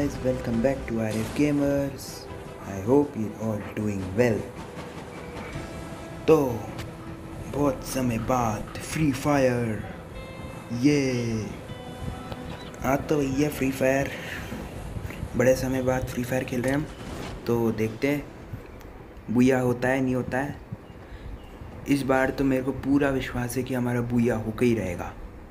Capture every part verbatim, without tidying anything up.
guys, welcome back to R F Gamers. I hope you're all doing well. तो बहुत समय बाद free fire ये आज तो भैया फ्री फायर बड़े समय बाद फ्री फायर खेल रहे हैं हम। तो देखते हैं बुया होता है नहीं होता है। इस बार तो मेरे को पूरा विश्वास है कि हमारा बुया होकर ही रहेगा।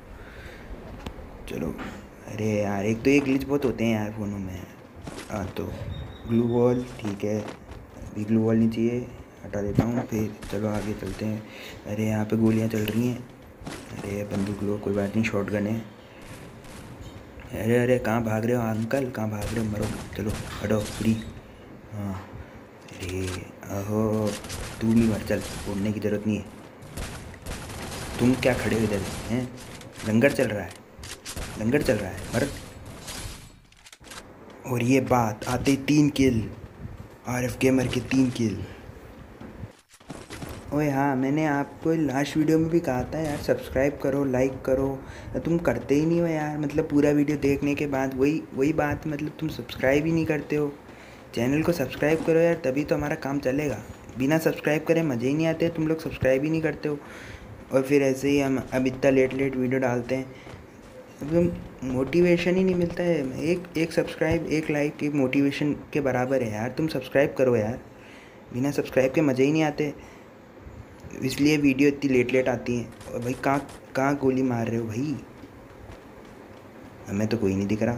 चलो, अरे यार एक तो एक ग्लिच बहुत होते हैं यार फ़ोनों में। हाँ तो ग्लू वॉल ठीक है, अभी ग्लू वॉल नहीं चाहिए, हटा देता हूँ। फिर चलो आगे चलते हैं। अरे यहाँ पे गोलियाँ चल रही हैं। अरे बंदूक लो, कोई बात नहीं, शॉट गन है। अरे अरे कहाँ भाग रहे हो अंकल, कहाँ भाग रहे हो, मरो। चलो हटो फ्री। हाँ अरे अहो तू नहीं मर, चल उड़ने की ज़रूरत नहीं है। तुम क्या खड़े हो इधर हैं, लंगर चल रहा है, लंगर चल रहा है मर। और ये बात आते तीन किल, आर एफ गेमर के तीन किल। ओए हाँ, मैंने आपको लास्ट वीडियो में भी कहा था यार सब्सक्राइब करो, लाइक करो, तुम करते ही नहीं हो यार। मतलब पूरा वीडियो देखने के बाद वही वही बात, मतलब तुम सब्सक्राइब ही नहीं करते हो। चैनल को सब्सक्राइब करो यार, तभी तो हमारा काम चलेगा। बिना सब्सक्राइब करे मज़े ही नहीं आते, तुम लोग सब्सक्राइब ही नहीं करते हो। और फिर ऐसे ही हम अब इतना लेट लेट वीडियो डालते हैं, एकदम मोटिवेशन ही नहीं मिलता है। एक एक सब्सक्राइब, एक लाइक, एक मोटिवेशन के बराबर है यार। तुम सब्सक्राइब करो यार, बिना सब्सक्राइब के मज़े ही नहीं आते, इसलिए वीडियो इतनी लेट लेट आती हैं। और भाई कहाँ कहाँ गोली मार रहे हो भाई, हमें तो कोई नहीं दिख रहा।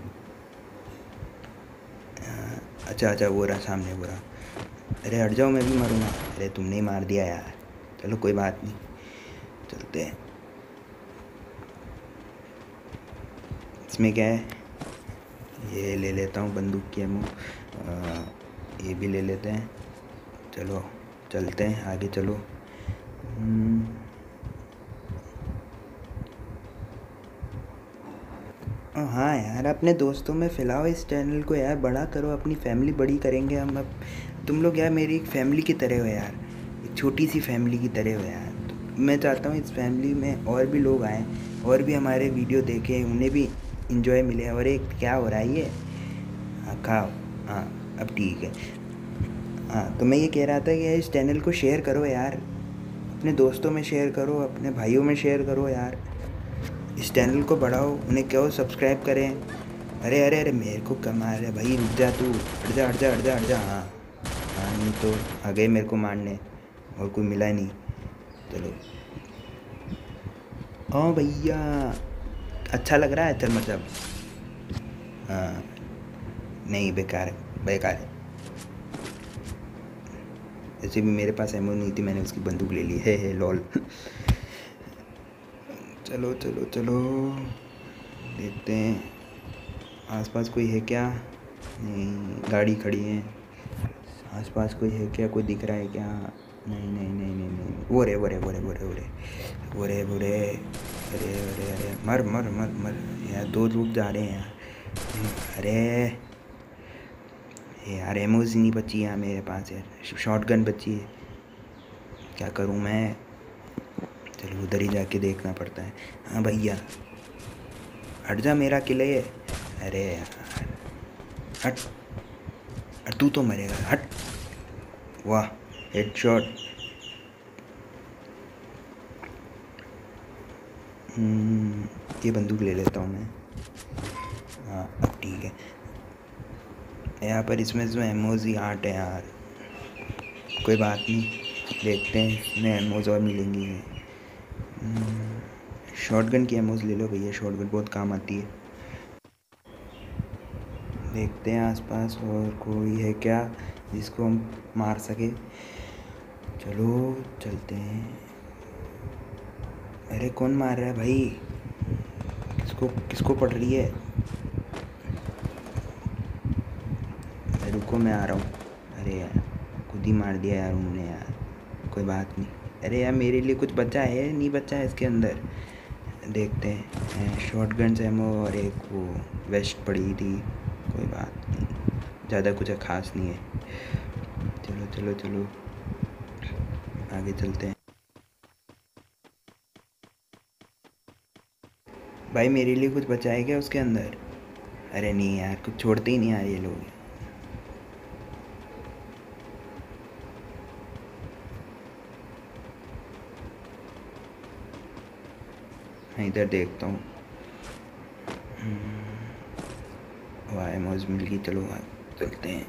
अच्छा अच्छा वो रहा सामने, वो रहा। अरे हट जाओ, मैं भी मारूंगा। अरे तुमने ही मार दिया यार, चलो कोई बात नहीं, चलते हैं। इसमें क्या है, ये ले लेता हूँ बंदूक की एमो, ये भी ले लेते हैं। चलो चलते हैं आगे, चलो। हाँ यार, अपने दोस्तों में फैलाओ इस चैनल को यार, बड़ा करो, अपनी फैमिली बड़ी करेंगे हम। अब तुम लोग यार मेरी एक फैमिली की तरह हो यार, एक छोटी सी फैमिली की तरह हो यार। तो मैं चाहता हूँ इस फैमिली में और भी लोग आएँ और भी हमारे वीडियो देखें, उन्हें भी इंजॉय मिले। और एक क्या हो रहा है ये, हाँ खाओ, हाँ अब ठीक है। हाँ तो मैं ये कह रहा था कि इस चैनल को शेयर करो यार, अपने दोस्तों में शेयर करो, अपने भाइयों में शेयर करो यार। इस चैनल को बढ़ाओ, उन्हें कहो सब्सक्राइब करें। अरे अरे अरे मेरे को कमा रहे भाई, रुक जा तू, हट जा हट जा हट जा हट जा। हाँ हाँ नहीं तो आ गए मेरे को मारने, और कोई मिला नहीं। चलो हाँ भैया, अच्छा लग रहा है, चल मतलब। हाँ नहीं, बेकार है, बेकार है। ऐसे भी मेरे पास एमो नहीं थी, मैंने उसकी बंदूक ले ली है, है लॉल। चलो चलो चलो देखते हैं आसपास कोई है क्या। नहीं, गाड़ी खड़ी है। आसपास कोई है क्या, कोई दिख रहा है क्या? नहीं नहीं नहीं नहीं नहीं, वो रे वो रे वो रे वो रे वो रे वो रे वो रे अरे अरे अरे मर मर मर मर यार, दो लोग जा रहे हैं यार। अरे यार एमोज नहीं बची यार मेरे पास यार, शॉट गन बची है, क्या करूँ मैं। चलो उधर ही जाके देखना पड़ता है। हाँ भैया हट जा, मेरा किले है। अरे यार हट, तू तो मरेगा, हट। वाह हेडशॉट। ये बंदूक ले लेता हूँ मैं। हाँ अब ठीक है। यहाँ पर इसमें जो एमोज ही आठ है यार, कोई बात नहीं, देखते हैं इसमें एमोज और मिलेंगी। शॉटगन की एमोज ले लो भैया, शॉटगन बहुत काम आती है। देखते हैं आसपास और कोई है क्या जिसको हम मार सके। चलो चलते हैं। अरे कौन मार रहा है भाई, किसको किसको पड़ रही है? रुको मैं आ रहा हूँ। अरे यार खुद ही मार दिया यार उन्होंने यार, कोई बात नहीं। अरे यार मेरे लिए कुछ बचा है, नहीं बचा है इसके अंदर, देखते हैं। शॉटगन से एमो और एक वो वेस्ट पड़ी थी, कोई बात नहीं, ज़्यादा कुछ खास नहीं है। चलो चलो चलो आगे चलते हैं। भाई मेरे लिए कुछ बचा है क्या उसके अंदर? अरे नहीं यार, कुछ छोड़ते ही नहीं यार ये लोग। मैं इधर देखता हूँ। वाह मौज मिल गई, चलो वहाँ चलते हैं।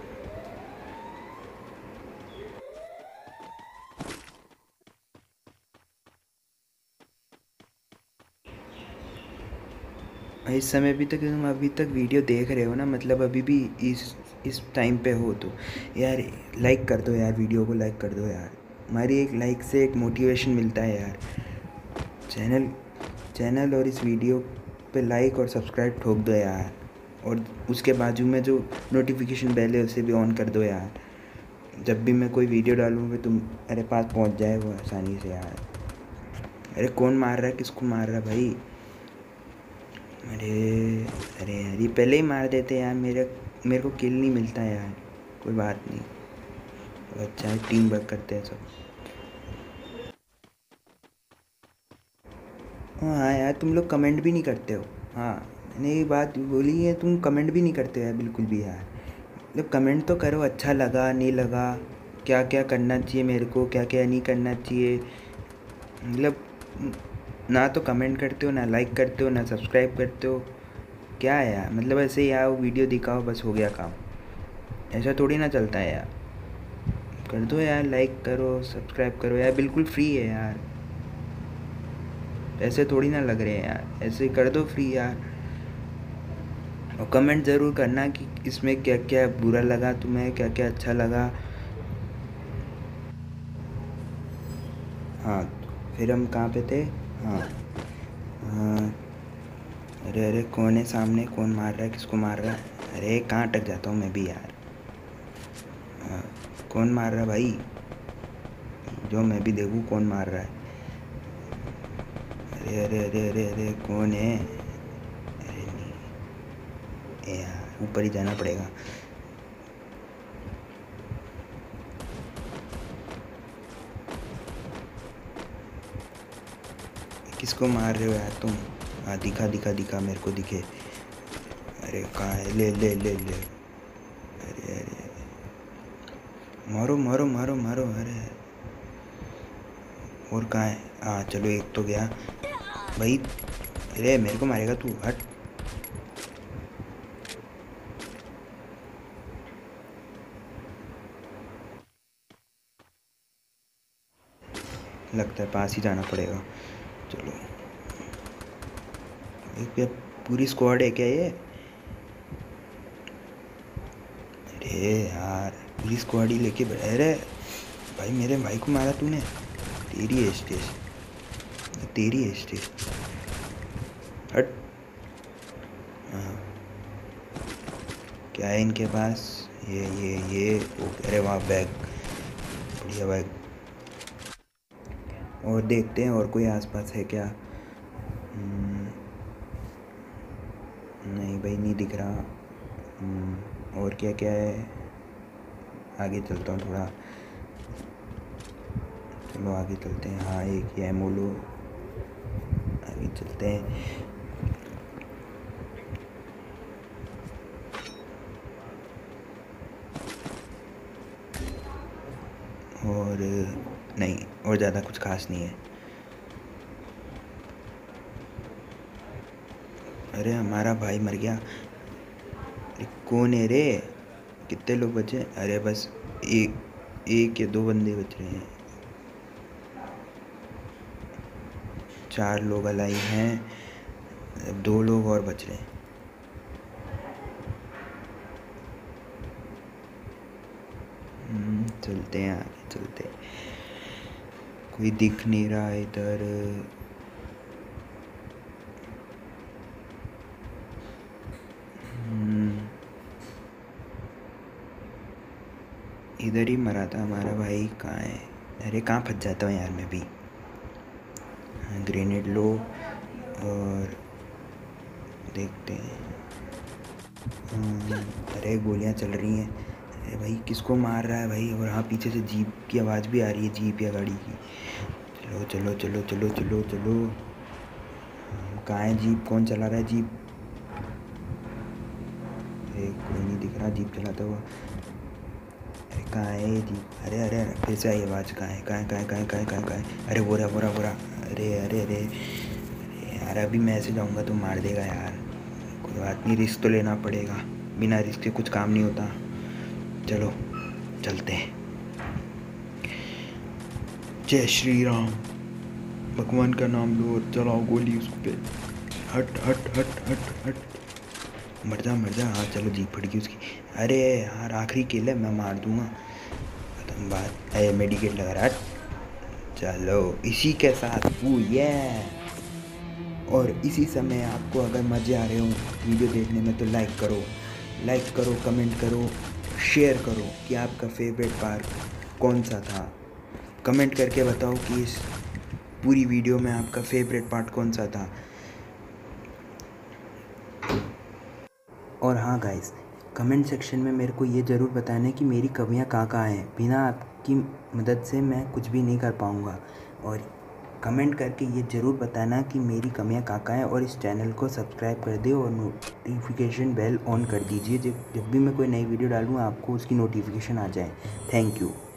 इस समय भी तक तुम अभी तक वीडियो देख रहे हो ना, मतलब अभी भी इस इस टाइम पे हो तो यार लाइक कर दो यार, वीडियो को लाइक कर दो यार। हमारी एक लाइक से एक मोटिवेशन मिलता है यार। चैनल चैनल और इस वीडियो पे लाइक और सब्सक्राइब ठोक दो यार, और उसके बाजू में जो नोटिफिकेशन बेल है उसे भी ऑन कर दो यार। जब भी मैं कोई वीडियो डालूँगा तुम मेरे पास पहुंच जाए वो आसानी से यार। अरे कौन मार रहा है, किसको मार रहा है भाई? अरे अरे यार ये पहले ही मार देते यार, मेरे मेरे को किल नहीं मिलता यार। कोई बात नहीं, तो अच्छा है, टीम वर्क करते हैं सब। हाँ यार तुम लोग कमेंट भी नहीं करते हो। हाँ मैंने ये बात बोली है, तुम कमेंट भी नहीं करते हो यार बिल्कुल भी यार। मतलब कमेंट तो करो, अच्छा लगा नहीं लगा, क्या क्या करना चाहिए मेरे को, क्या क्या नहीं करना चाहिए। मतलब ना तो कमेंट करते हो, ना लाइक करते हो, ना सब्सक्राइब करते हो। क्या है यार, मतलब ऐसे ही आओ वीडियो दिखाओ बस हो गया काम। ऐसा थोड़ी ना चलता है यार। कर दो यार, लाइक करो सब्सक्राइब करो यार, बिल्कुल फ्री है यार। ऐसे थोड़ी ना लग रहे हैं यार, ऐसे कर दो फ्री यार। और कमेंट ज़रूर करना कि इसमें क्या क्या बुरा लगा तुम्हें, क्या क्या अच्छा लगा। हाँ फिर हम कहाँ पे थे? हाँ हाँ। अरे अरे कौन है सामने, कौन मार रहा है, किसको मार रहा है? अरे कहाँ अटक जाता हूँ मैं भी यार। हाँ, कौन मार रहा है भाई? जो मैं भी देखूँ कौन मार रहा है। अरे अरे अरे अरे अरे कौन है? अरे नहीं, ए यार ऊपर ही जाना पड़ेगा। किसको मार रहे हो यार तुम? हाँ दिखा दिखा दिखा, मेरे को दिखे। अरे कहाँ है? ले ले ले ले। अरे अरे मारो मारो मारो मारो। अरे और कहाँ है? हाँ चलो एक तो गया भाई। अरे मेरे को मारेगा तू, हट। लगता है पास ही जाना पड़ेगा। चलो एक पूरी स्क्वाड है क्या ये? अरे यार पूरी स्क्वाड ही लेके बैठे। अरे भाई मेरे भाई को मारा तूने, तेरी है स्टेज, तेरी है स्टेज, हट। हाँ क्या है इनके पास? ये ये ये अरे वाह बैग, बढ़िया बैग। और देखते हैं और कोई आसपास है क्या। नहीं भाई नहीं दिख रहा। और क्या क्या है? आगे चलता हूँ थोड़ा, चलो आगे चलते हैं। हाँ एक ये मोलो, आगे चलते हैं। और नहीं, और ज़्यादा कुछ खास नहीं है। अरे हमारा भाई मर गया। अरे कौन है रे? कितने लोग बचे? अरे बस एक एक या दो बंदे बच रहे हैं। चार लोग अलाइव हैं, अब दो लोग और बच रहे हैं। चलते हैं आगे चलते हैं। कोई दिख नहीं रहा इधर। इधर ही मरा था हमारा भाई, कहाँ है? अरे कहाँ फंस जाता हूँ यार मैं भी। ग्रेनेड लो और देखते हैं। अरे गोलियां चल रही हैं। अरे भाई किसको मार रहा है भाई? और हाँ पीछे से जीप की आवाज़ भी आ रही है, जीप या गाड़ी की। चलो चलो चलो चलो चलो चलो। कहाँ है जीप? कौन चला रहा है जीप? अरे कोई नहीं दिख रहा जीप चलाता हुआ। अरे कहाँ है ये जीप? अरे अरे अरे फिर से आई आवाज़। कहाँ है कहाँ है कहाँ है कहाँ है कहाँ है कहाँ है कहाँ है? अरे बोरा बोरा बोरा। अरे अरे अरे अरे यार अभी मैं ऐसे जाऊँगा तो मार देगा यार। कोई बात नहीं, रिस्क तो लेना पड़ेगा, बिना रिस्क के कुछ काम नहीं होता। चलो चलते हैं। जय श्री राम, भगवान का नाम लो और चलाओ गोली उस पे। हट हट हट हट हट, मर जा मर जा। हाँ चलो जीप फट गई उसकी। अरे यार आखिरी किल है, मैं मार दूंगा, खत्म बात। अरे मेडिकेट लगा रहा। चलो इसी के साथ वो ये। और इसी समय आपको अगर मज़े आ रहे हो वीडियो देखने में तो लाइक करो, लाइक करो, कमेंट करो, शेयर करो कि आपका फेवरेट पार्ट कौन सा था। कमेंट करके बताओ कि इस पूरी वीडियो में आपका फेवरेट पार्ट कौन सा था। और हाँ गाइस, कमेंट सेक्शन में मेरे को ये ज़रूर बताना कि मेरी कमियाँ कहाँ कहाँ हैं। बिना आपकी मदद से मैं कुछ भी नहीं कर पाऊँगा। और कमेंट करके ये ज़रूर बताना कि मेरी कमियाँ कहाँ कहाँ हैं। और इस चैनल को सब्सक्राइब कर दे और नोटिफिकेशन बेल ऑन कर दीजिए। जब जब भी मैं कोई नई वीडियो डालूँ आपको उसकी नोटिफिकेशन आ जाए। Thank you.